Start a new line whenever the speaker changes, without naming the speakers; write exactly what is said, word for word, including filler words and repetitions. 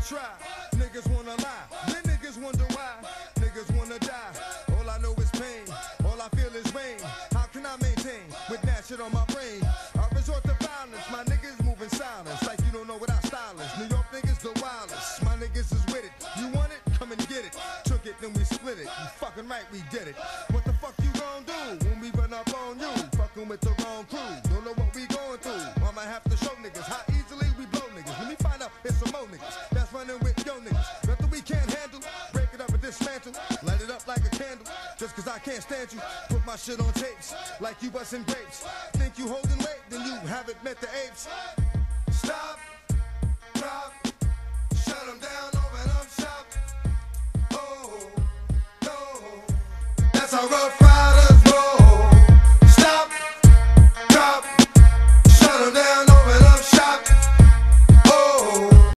try. Niggas wanna lie, then niggas wonder why. Niggas wanna die, all I know is pain. All I feel is rain. How can I maintain with that shit on my brain? I resort to violence, my niggas moving silence. Like you don't know what our style is. New York niggas the wildest, my niggas is with it. You want it? Come and get it. Took it, then we split it. You fucking right, we did it. What the fuck you gon' do when we run up on you? Fucking with the wrong crew. Don't know what we going through. I might have to show niggas how easily we blow niggas. When we find out it's some more niggas that's running with yo niggas. Nothing we can't handle. Break it up and dismantle. Light it up like a candle. Just cause I can't stand you. Put my shit on tapes like you bustin' grapes. Think you holding weight, then you haven't met the apes. Stop, drop, shut them down, open up shop. Oh, no, that's how Rough Riders